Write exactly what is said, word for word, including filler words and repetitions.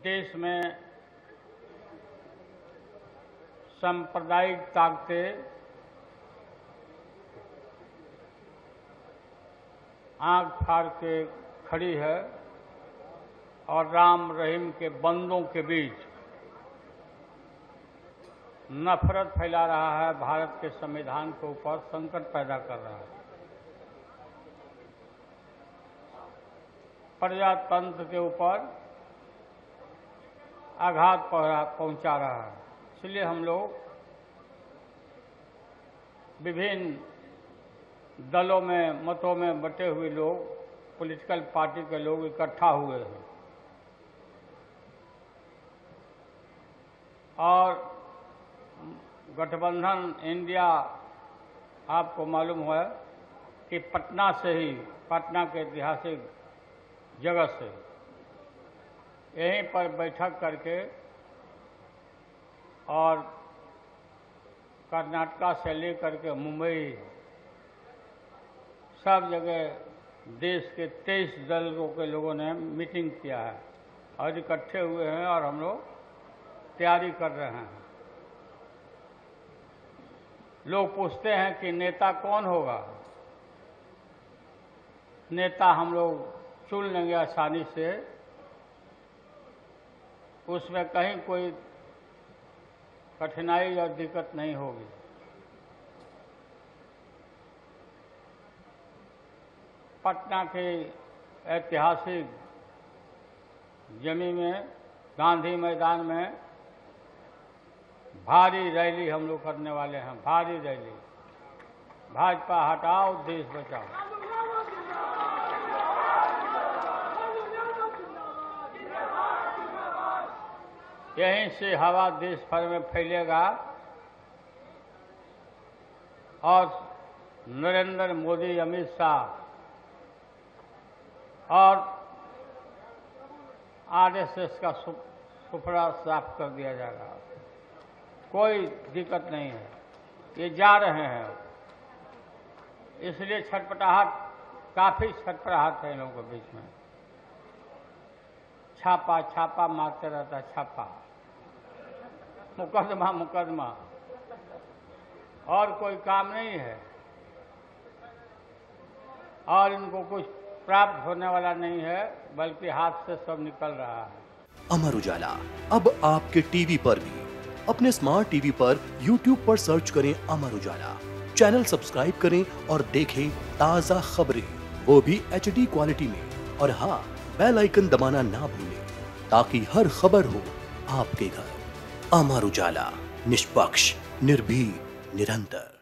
देश में सांप्रदायिक ताकतें आंख फाड़ के खड़ी है और राम रहीम के बंदों के बीच नफरत फैला रहा है, भारत के संविधान के ऊपर संकट पैदा कर रहा है, प्रजातंत्र के ऊपर आघात पहुंचा रहा है। इसलिए हम लोग विभिन्न दलों में, मतों में बटे हुए लोग, पॉलिटिकल पार्टी के लोग इकट्ठा हुए हैं और गठबंधन इंडिया, आपको मालूम है कि पटना से ही, पटना के ऐतिहासिक जगह से यहीं पर बैठक करके और कर्नाटका से लेकर के मुंबई, सब जगह देश के तेईस दलों के लोगों ने मीटिंग किया है और इकट्ठे हुए हैं और हम लोग तैयारी कर रहे हैं। लोग पूछते हैं कि नेता कौन होगा। नेता हम लोग चुन लेंगे आसानी से, उसमें कहीं कोई कठिनाई और दिक्कत नहीं होगी। पटना के ऐतिहासिक जमीन में, गांधी मैदान में भारी रैली हम लोग करने वाले हैं, भारी रैली। भाजपा हटाओ, देश बचाओ। यहीं से हवा देश भर में फैलेगा और नरेंद्र मोदी, अमित शाह और आरएसएस का सुपड़ा साफ कर दिया जाएगा। कोई दिक्कत नहीं है, ये जा रहे हैं। इसलिए छटपटाहट, काफी छटपटाहट है इन लोगों के बीच में। छापा छापा मारते रहता है, छापा, मुकदमा मुकदमा, और कोई काम नहीं है और इनको कुछ प्राप्त होने वाला नहीं है, बल्कि हाथ से सब निकल रहा है। अमर उजाला अब आपके टीवी पर भी। अपने स्मार्ट टीवी पर यूट्यूब पर सर्च करें अमर उजाला, चैनल सब्सक्राइब करें और देखें ताज़ा खबरें, वो भी एच डी क्वालिटी में। और हाँ, बेल आइकन दबाना ना भूलें ताकि हर खबर हो आपके घर। अमर उजाला, निष्पक्ष, निर्भीक, निरंतर।